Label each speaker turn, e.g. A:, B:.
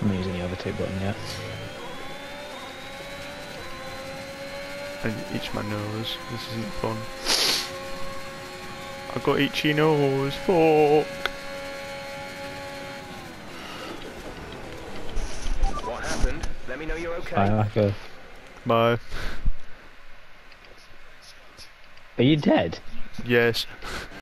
A: I'm using the other two button yet.
B: And itch my nose. This isn't fun. I got itchy nose. Fuck.
C: What happened? Let me know you're okay.
A: Fireworker.
B: Bye.
A: Are you dead?
B: Yes.